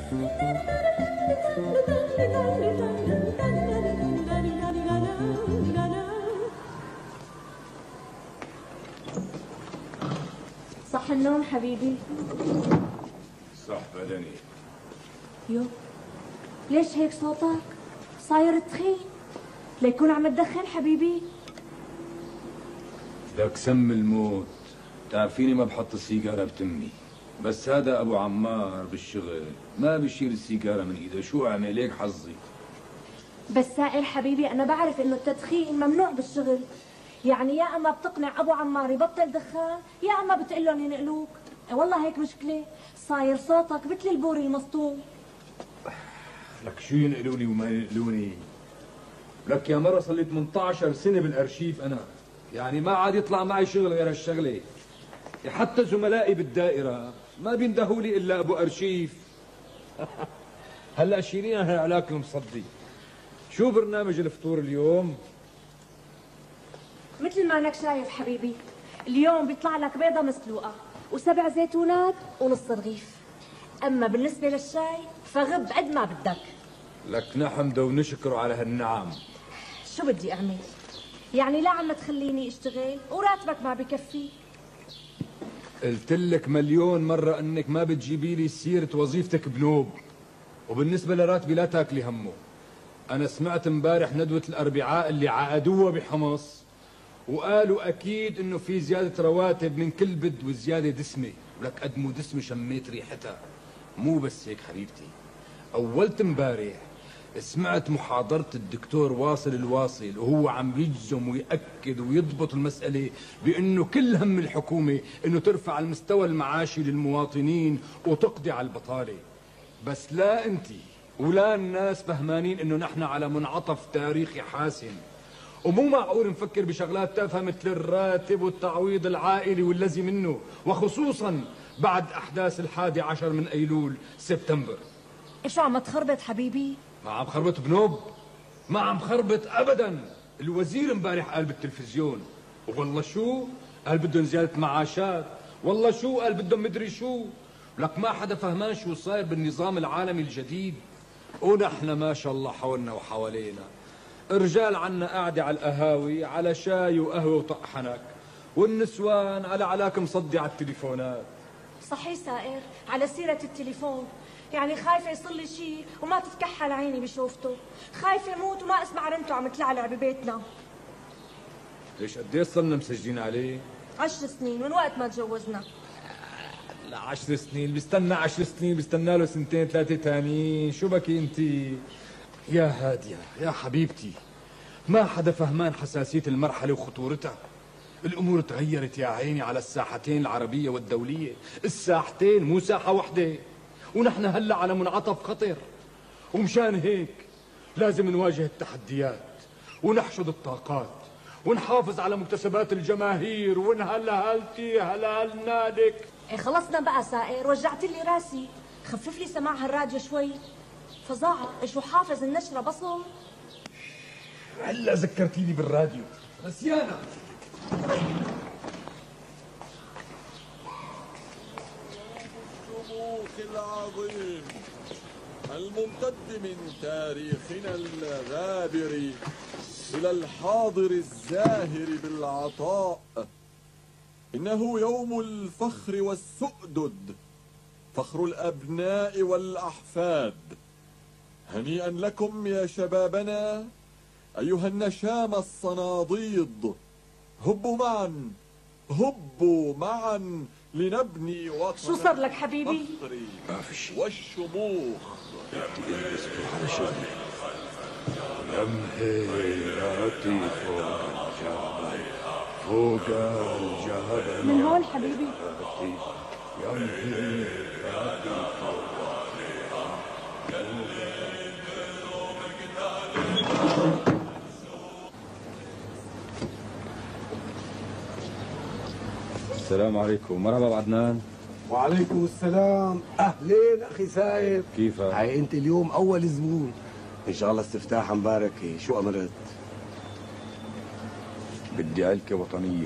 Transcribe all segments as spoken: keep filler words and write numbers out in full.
صح النوم حبيبي؟ صح بدني. يو ليش هيك صوتك؟ صاير تخين؟ ليكون عم تدخن حبيبي؟ لك سم الموت، تعرفيني ما بحط السيجارة بتمي، بس هذا أبو عمار بالشغل ما بيشيل السيجارة من إيده، شو أعمل هيك حظي؟ بس سائر حبيبي أنا بعرف إنه التدخين ممنوع بالشغل، يعني يا أما بتقنع أبو عمار يبطل دخان يا أما بتقول لهم ينقلوك، والله هيك مشكلة، صاير صوتك مثل البوري المسطول. لك شو ينقلوني وما ينقلوني؟ لك يا مرة صار لي ثمانية عشر سنة بالأرشيف أنا، يعني ما عاد يطلع معي شغل غير هالشغلة، حتى زملائي بالدائرة ما بيندهوا لي إلا أبو أرشيف. هلا شيلينا هالعلاك المصدي. شو برنامج الفطور اليوم؟ مثل ما انك شايف حبيبي، اليوم بيطلع لك بيضة مسلوقة وسبع زيتونات ونص رغيف، أما بالنسبة للشاي فغب قد ما بدك. لك نحمده ونشكره على هالنعم. شو بدي أعمل؟ يعني لا عم تخليني اشتغل وراتبك ما بكفي. قلت لك مليون مرة انك ما بتجيبي لي سيرة وظيفتك بنوب، وبالنسبة لراتبي لا تاكلي همه. انا سمعت امبارح ندوة الاربعاء اللي عقدوها بحمص، وقالوا اكيد انه في زيادة رواتب من كل بد وزيادة دسمة، ولك قد مو دسمة شميت ريحتها. مو بس هيك حبيبتي، اولت امبارح سمعت محاضرة الدكتور واصل الواصل وهو عم يجزم ويأكد ويضبط المسألة بأنه كل هم الحكومة أنه ترفع المستوى المعاشي للمواطنين وتقضي على البطالة. بس لا أنت ولا الناس فهمانين أنه نحن على منعطف تاريخي حاسم، ومو معقول نفكر بشغلات تافهة مثل الراتب والتعويض العائلي والذي منه، وخصوصا بعد أحداث الحادي عشر من أيلول سبتمبر. شو عم تخربط حبيبي؟ ما عم خربط بنوب، ما عم خربط ابدا. الوزير امبارح قال بالتلفزيون، والله شو قال بدهم زياده معاشات، والله شو قال بدهم مدري شو. لك ما حدا فهمان شو صاير بالنظام العالمي الجديد، ونحن ما شاء الله حولنا وحوالينا الرجال عنا قاعده على القهاوي على شاي وقهوه وطحنك، والنسوان على علاك مصدي على التليفونات. صحيح سائر، على سيرة التليفون، يعني خايفة يصير لي شيء وما تتكحل عيني بشوفته، خايفة اموت وما اسمع رنته عم تلعلع ببيتنا. ليش قديش صرنا مسجلين عليه؟ عشر سنين من وقت ما تجوزنا. لا عشر سنين، بيستنى عشر سنين بيستنى له سنتين ثلاثة تانيين، شو بكي انت؟ يا هادية يا حبيبتي، ما حدا فهمان حساسية المرحلة وخطورتها. الأمور تغيرت يا عيني على الساحتين العربية والدولية، الساحتين مو ساحة وحدة، ونحن هلا على منعطف خطر، ومشان هيك لازم نواجه التحديات ونحشد الطاقات ونحافظ على مكتسبات الجماهير ونهلهلتي هلالنا لك. ايه خلصنا بقى سائر، وجعت لي راسي، خفف لي سماع هالراديو شوي. فظاعة ايش وحافظ النشرة بصل. هلا ذكرتيني بالراديو، نسيانا. العظيم الممتد من تاريخنا الغابر إلى الحاضر الزاهر بالعطاء، إنه يوم الفخر والسؤدد، فخر الأبناء والأحفاد. هنيئا لكم يا شبابنا أيها النشام الصناديد، هبوا معا هبوا معا لنبني وطن. شو صار لك حبيبي؟ ما في شيء والشموخ. على شغلي يمهراتي فوق الجبل، فوق الجبل من هون حبيبي. يمهراتي فوق. السلام عليكم، مرحبا ابو عدنان. وعليكم السلام، اهلين اخي سايب. كيفك؟ هاي انت اليوم اول زبون، ان شاء الله استفتاحا مباركه. شو امرت؟ بدي علكة وطنية.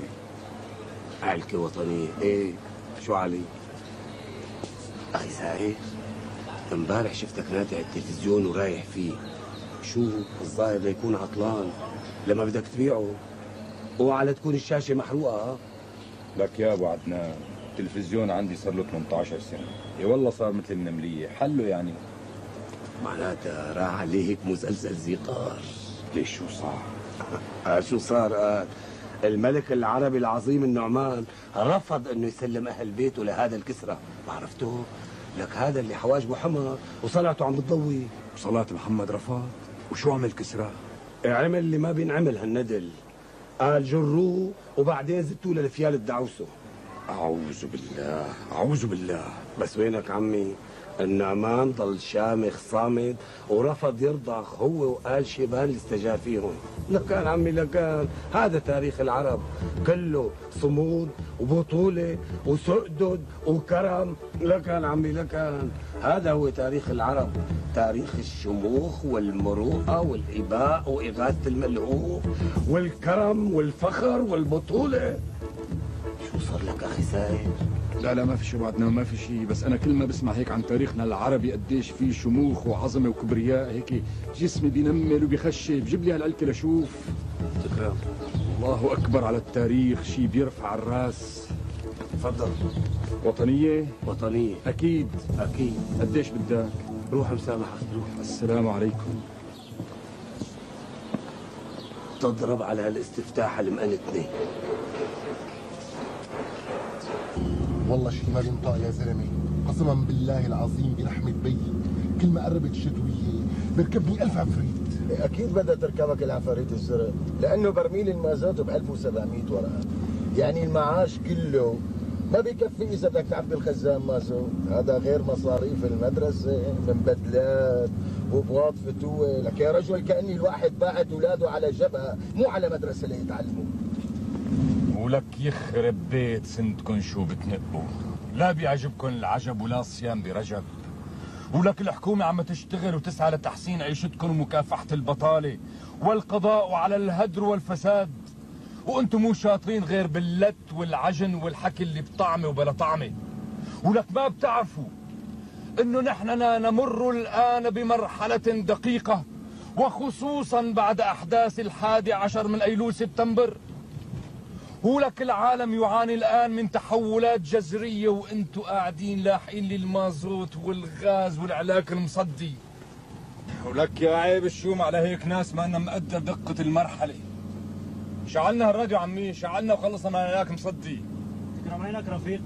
علكة وطنية، ايه شو علي؟ اخي سايب امبارح شفتك ناتع التلفزيون ورايح فيه. شو الظاهر ليكون عطلان لما بدك تبيعه، وعلى تكون الشاشة محروقة. لك يا ابو عدنان، التلفزيون عندي صار له ثمانية عشر سنة، يا والله صار مثل النملية، حله يعني. معناتها راح عليه هيك مزلزل زيطار. ليش شو صار؟ آه شو صار؟ آه الملك العربي العظيم النعمان رفض انه يسلم اهل بيته لهذا الكسرى. ما عرفته؟ لك هذا اللي حواجبه حمر وصلعته عم بتضوي. وصلاة محمد رفض؟ وشو عمل كسرى؟ عمل اللي ما بينعمل هالندل، قال جروه وبعدين زدتوا للفيال الدعوسه. اعوذ بالله اعوذ بالله. بس وينك عمي؟ النعمان ضل شامخ صامد ورفض يرضخ هو وآل شيبان اللي استجاب فيهم. لكان عمي لكان هذا تاريخ العرب كله صمود وبطولة وسؤدد وكرم. لكان عمي لكان هذا هو تاريخ العرب، تاريخ الشموخ والمروءة والإباء وإغاثة الملهوف والكرم والفخر والبطولة. شو صار لك أخي سائر؟ لا لا ما في شيء بعدنا، ما في شيء، بس انا كل ما بسمع هيك عن تاريخنا العربي قديش فيه شموخ وعظمه وكبرياء هيك جسمي بينمل وبيخشب. جيب لي هالعلكه لشوف. تكرم. الله اكبر على التاريخ، شيء بيرفع الراس. تفضل. وطنيه؟ وطنيه اكيد اكيد. قديش بدك؟ روح مسامحك روح. السلام عليكم. تضرب على هالاستفتاح المقنتني. والله شيء ما بينطق يا زلمه، قسما بالله العظيم برحمة بي كل ما قربت الشتوية بركبني ألف عفريت. اكيد بدها تركبك العفاريت الزرق، لانه برميل المازوت ب ألف وسبعمية ورقه، يعني المعاش كله ما بيكفي اذا بدك تعبي الخزان مازوت، هذا غير مصاريف المدرسه من بدلات وبواط فتوه. لك يا رجل كاني الواحد باعت اولاده على جبهه مو على مدرسه ليتعلموا. ولك يخرب بيت سندكن شو بتنقوا، لا بيعجبكن العجب ولا الصيام برجب. ولك الحكومة عم تشتغل وتسعى لتحسين عيشتكن ومكافحة البطالة والقضاء على الهدر والفساد، وانتم مو شاطرين غير باللت والعجن والحكي اللي بطعمه وبلا طعمه. ولك ما بتعرفوا انه نحن نمر الآن بمرحلة دقيقة، وخصوصا بعد أحداث الحادي عشر من أيلول سبتمبر. ولك العالم يعاني الآن من تحولات جذرية، وانتوا قاعدين لاحقين للمازوت والغاز والعلاك المصدي. ولك يا عيب الشوم على هيك ناس ما لنا مقدر دقة المرحلة. شعلنا هالراديو عمي، شعلنا وخلصنا من العلاك مصدي. تكرم عينك رفيق.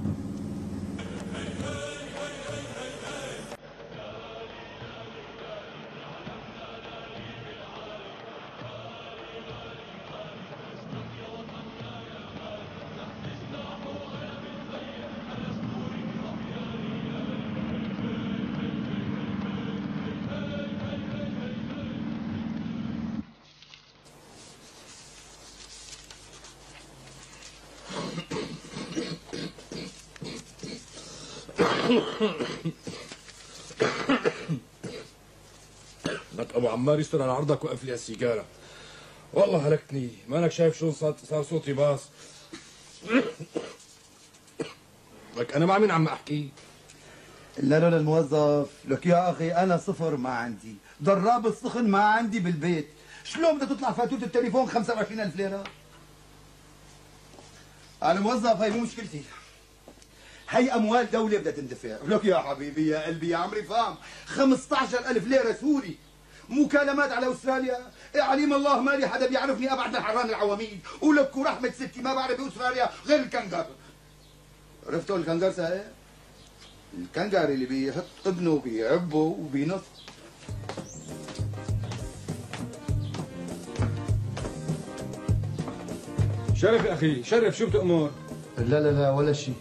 لك ابو عمار يستر على عرضك وقف لي السيجاره. والله هلكتني، مالك شايف شو صار صار صوتي باص. لك انا مع مين عم احكي؟ قلنا له للموظف لك يا اخي انا صفر ما عندي، ضراب السخن ما عندي بالبيت، شلون بدها تطلع فاتوره التليفون خمسة وعشرين ألف ليره؟ انا موظف، هي مو مشكلتي، هي اموال دوله بدها تندفع. لك يا حبيبي يا قلبي يا عمري فهم، خمسة عشر ألف ليره سوري، مكالمات على استراليا، عليم الله مالي حدا بيعرفني ابعد من حران العواميد، ولك ورحمه ستي ما بعرف باستراليا غير الكنغر. عرفتوا الكنغر صحيح؟ الكنغر اللي بيحط ابنه بيعبه وبينط. شرف يا اخي شرف، شو بتأمر؟ لا لا لا ولا شيء.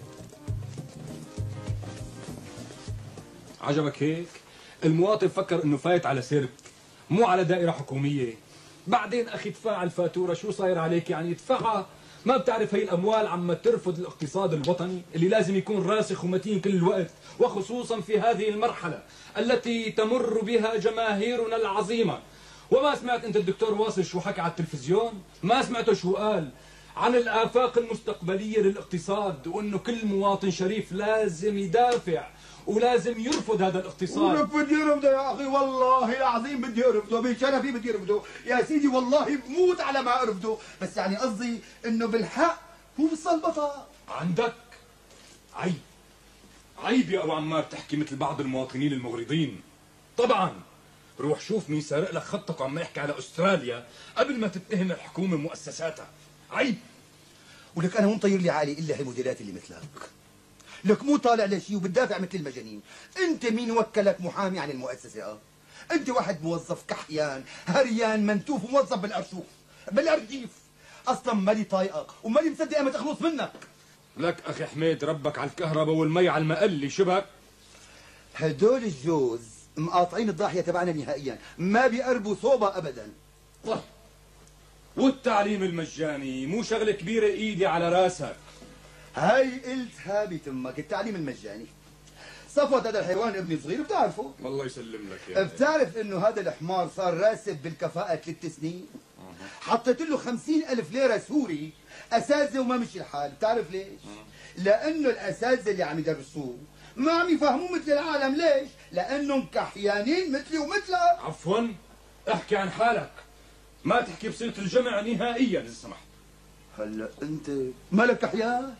عجبك هيك؟ المواطن فكر انه فايت على سيرك مو على دائرة حكومية. بعدين اخي ادفع الفاتورة، شو صاير عليك يعني؟ ادفعها. ما بتعرف هي الاموال عم ترفض الاقتصاد الوطني اللي لازم يكون راسخ ومتين كل الوقت، وخصوصا في هذه المرحلة التي تمر بها جماهيرنا العظيمة. وما سمعت انت الدكتور واصل شو حكى على التلفزيون؟ ما سمعته شو قال؟ عن الآفاق المستقبلية للاقتصاد، وأنه كل مواطن شريف لازم يدافع ولازم يرفض هذا الاقتصاد. ولك بدي ارفضه يا اخي، والله العظيم بدي ارفضه، بشرفي بدي ارفضه يا سيدي، والله بموت على ما ارفضه، بس يعني قصدي انه بالحق مو بالصلبطه. عندك عيب، عيب يا ابو عمار تحكي مثل بعض المواطنين المغرضين. طبعا روح شوف مين سارق لك خطك وعم يحكي على استراليا قبل ما تتهم الحكومه مؤسساتها. عيب. ولك انا مو مطير لي عالي الا هالموديلات اللي مثلك، لك مو طالع لشيء وبتدافع مثل المجانين. انت مين وكلك محامي عن المؤسسه؟ اه انت واحد موظف كحيان هريان منتوف وموظف بالارشوف بالارجيف، اصلا مالي طايقك ومالي مصدق ما تخلص منك. لك اخي حميد ربك على الكهرباء والمي على المقلي شبك. هدول الجوز مقاطعين الضاحيه تبعنا نهائيا، ما بيقربوا صوبه ابدا. طيب والتعليم المجاني مو شغله كبيره ايدي على راسك. هاي قلتها بتمك، التعليم المجاني. صفوت هذا الحيوان ابني صغير بتعرفه؟ الله يسلم لك يا بتعرف انه هذا الحمار صار راسب بالكفاءة ثلاث سنين؟ حطيت له خمسين ألف ليرة سوري أساتذة وما مشي الحال، بتعرف ليش؟ لأنه الأساتذة اللي عم يدرسوه ما عم يفهموه مثل العالم، ليش؟ لأنهم كحيانين مثلي ومثلك. عفوا احكي عن حالك، ما تحكي بصيغة الجمع نهائيا إذا سمحت. هلا أنت مالك كحيان؟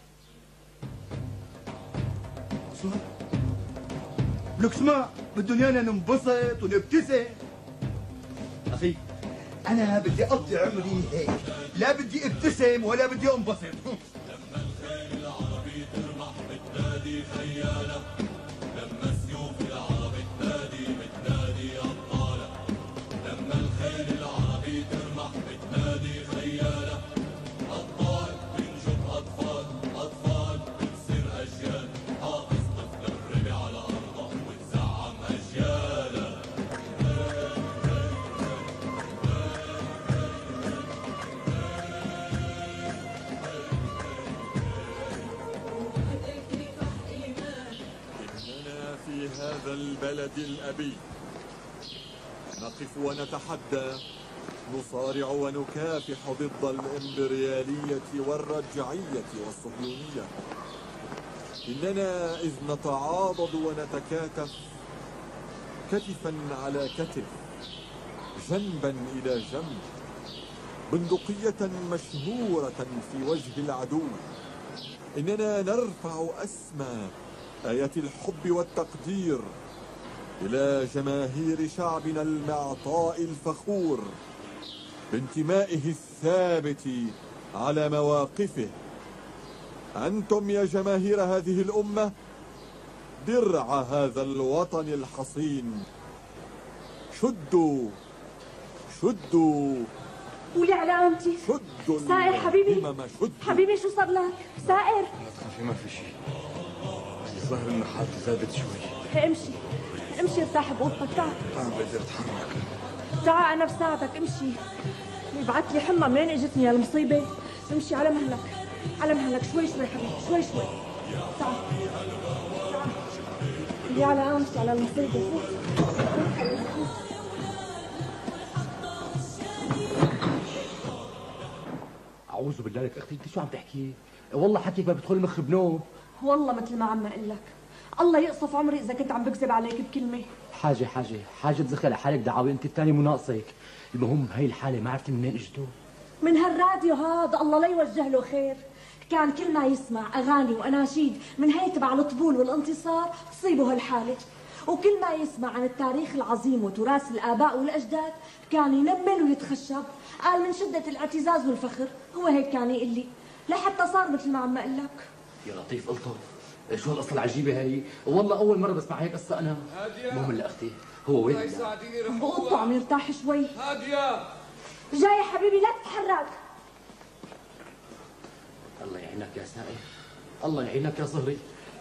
اسمع لك اسمع، بدهم يانا ننبسط ونبتسم. أخي أنا بدي أقضي عمري هيك، لا بدي ابتسم ولا بدي انبسط. لما الخيل العربي ترمح بتنادي خيالة، لما السيوف العربي تنادي بتنادي أبطالة، لما الخيل العربي ترمح بتنادي خيالة، أبطال بنشوف أطفال، أطفال بتصير أجيال، حافظ طفل الربع على أرضه وتزعم أجياله. في هذا البلد الأبي نقف ونتحدى، نصارع ونكافح ضد الإمبريالية والرجعية والصهيونية. إننا إذ نتعاضد ونتكاتف كتفا على كتف، جنبا إلى جنب، بندقية مشهورة في وجه العدو، إننا نرفع أسمى آيات الحب والتقدير إلى جماهير شعبنا المعطاء الفخور بانتمائه الثابت على مواقفه. أنتم يا جماهير هذه الأمة درع هذا الوطن الحصين، شدوا شدوا قولي على قامتي. شدوا سائر حبيبي، شدوا. حبيبي شو صار لك؟ سائر ما تخافي ما في شيء، الظاهر انه حالتي زادت شوي. امشي امشي ارتاح بأوضتك. تعال ما بقدر اتحرك. تعال انا بساعدك. امشي، يبعث لي حمى منين اجتني هالمصيبه. امشي على مهلك على مهلك، شوي شوي حبيبي شوي شوي. تعال تعال اللي على قامتي على المصيبه. اعوذ بالله لك اختي، انت شو عم تحكي؟ والله حكيك ما بيدخل مخ بنوب. والله مثل ما عم اقول لك، الله يقصف عمري اذا كنت عم بكذب عليك بكلمه. حاجه حاجه حاجه تزخي على حالك دعاوي، انت الثاني مو ناقصك. المهم هي الحاله ما عرفتي منين اجتوا؟ من هالراديو هذا، الله لا يوجه له خير. كان كل ما يسمع اغاني واناشيد من هي تبع الطبول والانتصار تصيبه هالحاله، وكل ما يسمع عن التاريخ العظيم وتراث الاباء والاجداد كان ينمل ويتخشب. قال من شده الاعتزاز والفخر، هو هيك كان يقول لي، لحتى صار مثل ما عم اقول لك. يا لطيف الطف، شو القصه العجيبه هي؟ والله اول مره بسمع هيك قصه انا. المهم لا اختي، هو وين؟ الله يساعديني رح بقطه عم يرتاح شوي. هاديه جاي حبيبي لا تتحرك. الله يعينك يا سائر، الله يعينك يا صهري.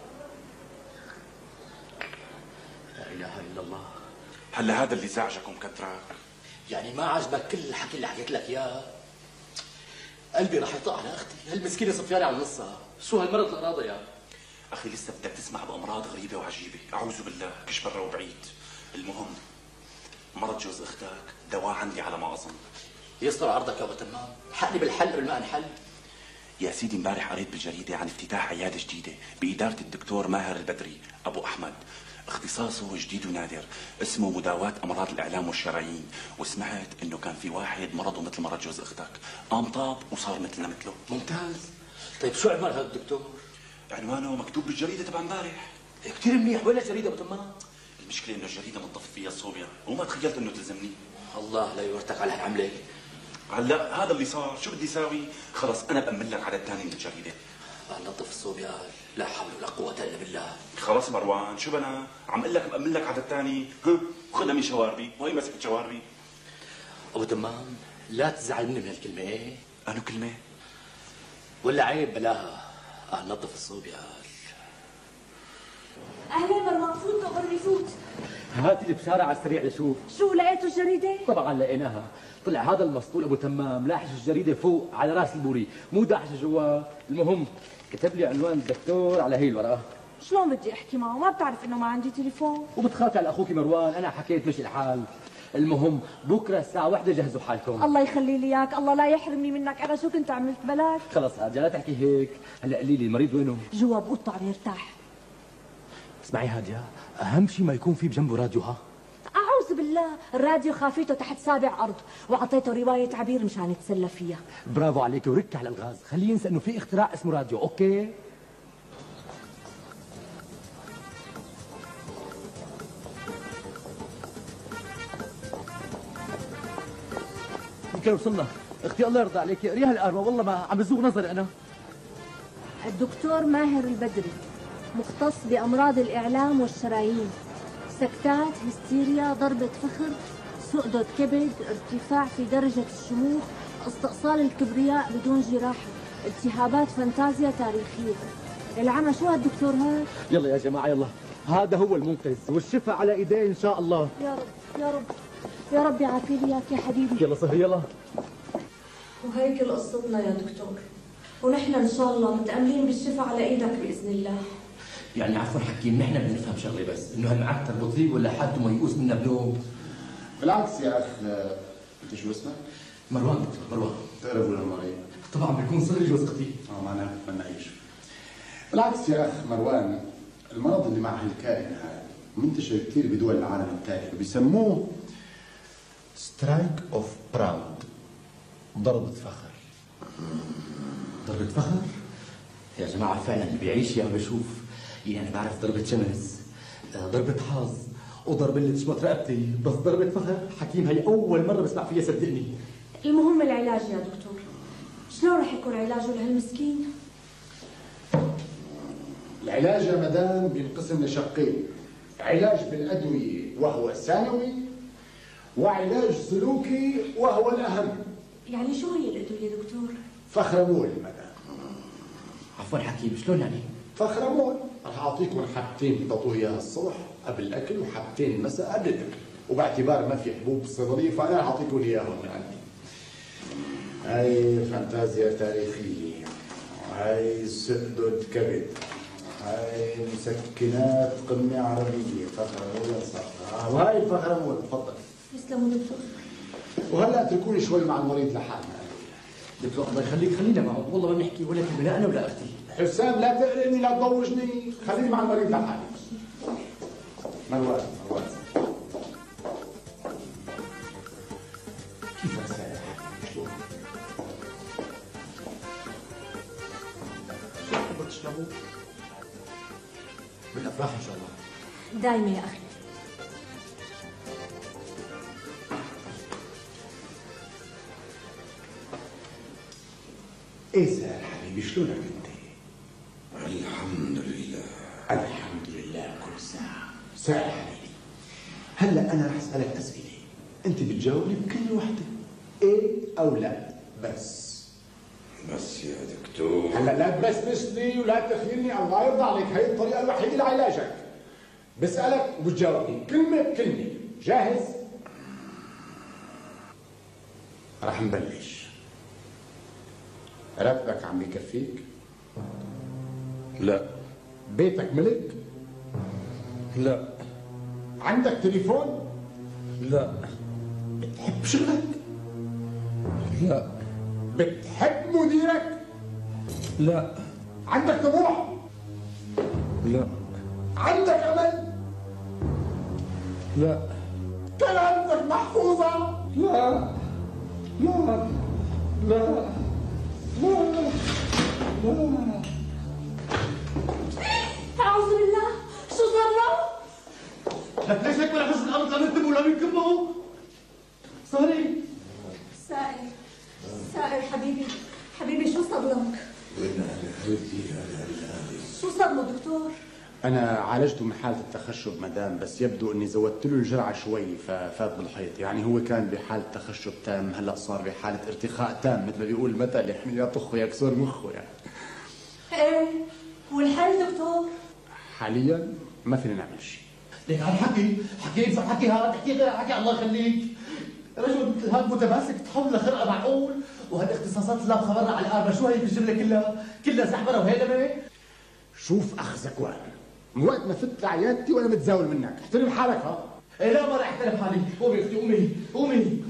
لا اله الا الله. هلا هذا اللي زعجك ومكدرك؟ يعني ما عجبك كل الحكي اللي حكيت لك اياه؟ قلبي راح يطق على اختي، هالمسكينه صفيانه على نصها، شو هالمرض القراضه يا اخي لسه بدك تسمع بامراض غريبه وعجيبه، اعوذ بالله كش برا وبعيد. المهم مرض جوز اختك دواء عندي على ما اظن. يستر عرضك يا ابو تمام، حقني بالحل قبل ما انحل. يا سيدي امبارح قريت بالجريدة عن افتتاح عيادة جديدة بإدارة الدكتور ماهر البدري أبو أحمد. اختصاصه جديد ونادر، اسمه مداواة أمراض الإعلام والشرايين، وسمعت إنه كان في واحد مرضه مثل مرض جوز أختك، قام طاب وصار مثلنا مثله. ممتاز. طيب شو عنوان هذا الدكتور؟ عنوانه مكتوب بالجريدة تبع امبارح. كثير منيح. وين الجريدة ابو تمام؟ المشكلة إنه الجريدة منطفت فيها الصوبيا وما تخيلت إنه تلزمني. الله لا يورتك على هالعملة. هلا هذا اللي صار، شو بدي اساوي؟ خلص انا بأمن لك عدد ثاني من الجريده. نظف الصوبيا، لا حول ولا قوه الا بالله. خلص مروان، شو بنا؟ عم اقول لك بأمن لك عدد ثاني، ها؟ خذها من شواربي، وهي مسكت شواربي. ابو تمام لا تزعل مني من هالكلمه. ايه؟ انو كلمه؟ ولا عيب بلاها. آه نظف الصوبيا. اهلا مروان، فوت قبل يفوت. هات لي بشارع على السريع لشوف. شو لقيتوا الجريدة؟ طبعا لقيناها. طلع هذا المسطول ابو تمام لاحش الجريده فوق على راس البوري، مو داحش جوا. المهم كتب لي عنوان الدكتور على هي الورقه. شلون بدي احكي معه؟ ما بتعرف انه ما عندي تليفون. وبتخافي على اخوك مروان، انا حكيت مشي الحال. المهم بكره الساعه واحدة جهزوا حالكم. الله يخلي لي اياك، الله لا يحرمني منك. انا شو كنت عملت بلاك؟ خلص هاجا لا تحكي هيك. هلا قولي لي المريض وينه؟ جوا بأوضته عم يرتاح. اسمعي هاديه، اهم شيء ما يكون في بجنبه راديو. ها أعوذ بالله، الراديو خافيته تحت سابع أرض، وعطيته رواية عبير مشان يتسلى فيها. برافو عليك، ورك على الغاز، خليه ينسى إنه في اختراع اسمه راديو. أوكي؟ يمكن وصلنا. اختي الله يرضى عليك، قريها القهوة، والله ما عم بزوغ نظري أنا. الدكتور ماهر البدري، مختص بأمراض الإعلام والشرايين، سكتات، هستيريا، ضربة فخر، سؤدد كبد، ارتفاع في درجة الشموخ، استئصال الكبرياء بدون جراحة، التهابات فانتازيا تاريخية. العمى شو هالدكتور هذا؟ يلا يا جماعة يلا، هذا هو المنقذ والشفاء على ايديه ان شاء الله. يا رب يا رب يا رب يعافي لي اياك يا حبيبي. يلا صهري يلا. وهيك قصتنا يا دكتور، ونحن ان شاء الله متأملين بالشفاء على ايدك بإذن الله. يعني عفوا حكيم، نحن بدنا نفهم شغله بس، انه هالمعك تربطيه ولا حالته ميؤوس منا بنوم؟ بالعكس يا اخ. انت شو اسمك؟ مروان دكتور مروان. تعرف ولا المريض؟ طبعا بيكون صهري جوز اختي. اه معناها بتمنى اعيش. بالعكس يا اخ مروان، المرض اللي مع هالكائن هذا منتشر كثير بدول العالم الثالث، وبيسموه سترايك اوف براود، ضربة فخر. ضربة فخر؟ يا جماعة فعلا اللي بيعيش يا بشوف. يعني أنا بعرف ضربة شمس، ضربة حظ، وضربة اللي تشمط رقبتي، بس ضربة فخر حكيم هي أول مرة بسمع فيها صدقني. المهم العلاج يا دكتور، شلون رح يكون علاجه لهالمسكين؟ العلاج يا مدام بينقسم لشقين، علاج بالأدوية وهو ثانوي، وعلاج سلوكي وهو الأهم. يعني شو هي الأدوية دكتور؟ فخرمول مدام. عفوا حكيم، شلون يعني؟ فخرمول رح أعطيكم حبتين تعطوه إياها الصبح قبل الأكل، وحبتين مساء قبل الأكل، وباعتبار ما في حبوب بالصيدلية فأنا رح أعطيكم إياهم من عندي. هاي فانتازيا تاريخية، هاي سؤدد كبد، هاي مسكنات قمة عربية، فخرمول صح، وهاي فخرمول. تفضل. يسلموا دكتور. وهلا اتركوني شوي مع المريض لحالنا. دكتور الله يخليك خلينا معه، والله ما بنحكي ولا كلمة، لا أنا ولا أختي. حسام لا تقلقني، لا تضوجني، خليني مع المريض لحالي. مروان مروان كيف رسالة؟ شلون؟ شو بتحبوا تشربوا؟ بالأفراح إن شاء الله. دايما يا أخي. ايه سهل حبيبي، شلونك انت؟ الحمد لله. الحمد لله كل ساعة. سهل حبيبي، هلا أنا رح أسألك أسئلة، أنت بتجاوبني بكل وحدة، إيه أو لا بس. بس يا دكتور. هلا لا تبسبسني ولا تخيرني، الله يرضى عليك، هي الطريقة الوحيدة لعلاجك. بسألك وبتجاوبني كلمة بكلمة. جاهز؟ رح نبلش. راتبك عم يكفيك؟ لا. بيتك ملك؟ لا. عندك تليفون؟ لا. بتحب شغلك؟ لا. بتحب مديرك؟ لا. عندك طموح؟ لا. عندك أمل؟ لا. كلامتك محفوظة؟ لا. لا. لا. لا. لا. أعوذ بالله، شو صار له؟ لك ليش هيك ولا حزن الأرض لا ينتبهوا ولا ينكبوا؟ سهري. سائر، سائر حبيبي، حبيبي شو صار لك؟ شو صار له دكتور؟ أنا عالجته من حالة التخشب مدام، بس يبدو إني زودت له الجرعة شوي ففات بالحيط، يعني هو كان بحالة تخشب تام، هلا صار بحالة ارتخاء تام مثل ما بيقول المثل، يعني يطخه يكسر مخه يعني. ايه، والحل دكتور؟ حاليا ما فينا نعمل شيء. ليك عم حكي، حكي امسح حكي هذا، تحكي غير حكي الله يخليك. رجل مثل هذا متماسك تحول لخرقه معقول، وهالاختصاصات لا بخبرنا على الآربة، شو هي في الجملة كلها؟ كلها زحمرة وهيلمة؟ شوف أخ زكوان، من وقت ما فت لعيادتي وأنا متزاول منك، احترم حالك ها؟ إيه لا ما راح احترم حالي، قومي اختي قومي، قومي.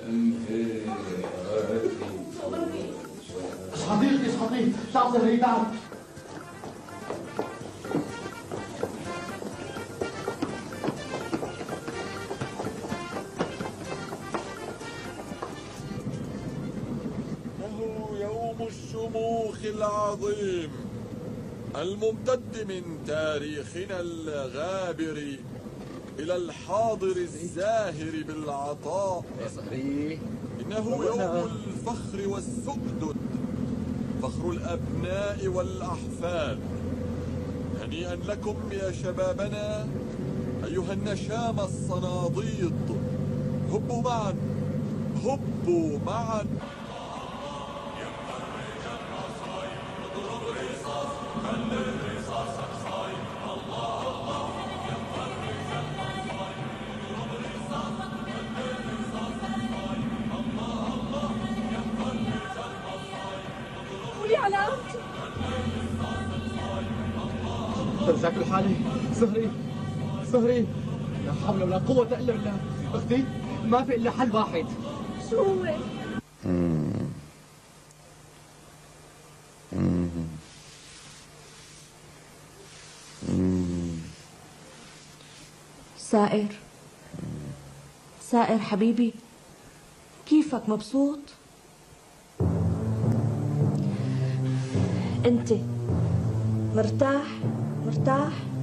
اشحطي اختي اشحطي، تعال سهري تعال. الشموخ العظيم الممتد من تاريخنا الغابر إلى الحاضر الزاهر بالعطاء. إنه يوم الفخر والسؤدد، فخر الأبناء والأحفاد. هنيئا لكم يا شبابنا أيها النشام الصناديد، هبوا معا هبوا معا. برجعك لحالي، سهري سهري، لا حول ولا قوة إلا بالله. أختي ما في إلا حل واحد. شو هو؟ سائر، سائر حبيبي، كيفك مبسوط؟ انت مرتاح؟ مرتاح؟